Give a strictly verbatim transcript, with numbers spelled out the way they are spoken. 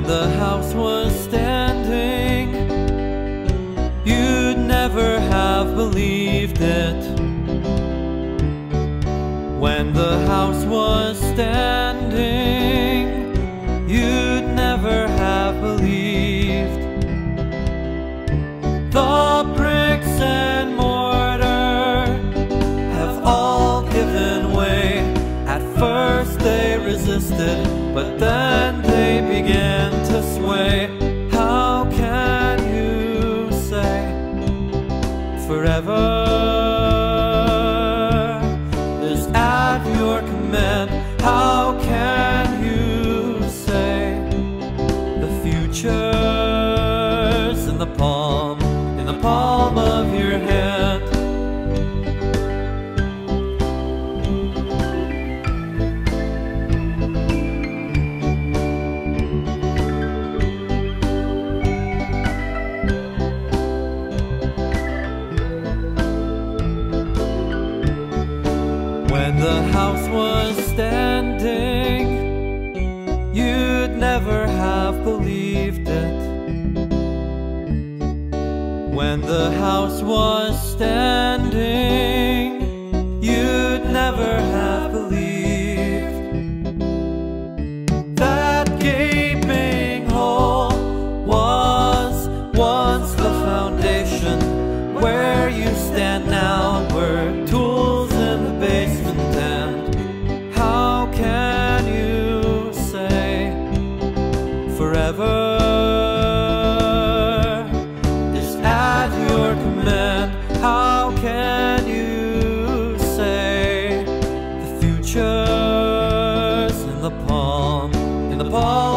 the house was standing, you'd never have believed it. When the house was standing, you'd never have believed. The bricks and mortar have all given way. At first they resisted, but then they began to sway. How can you say forever is at your command? How can you say the future's in the palm, in the palm of your hand? When the house was standing, you'd never have believed it. When the house was standing, you'd never have believed. That gaping hole was once the foundation. Where you stand now were tools in the basement. How can you say forever is at your command? How can you say the future's in the palm, in the palm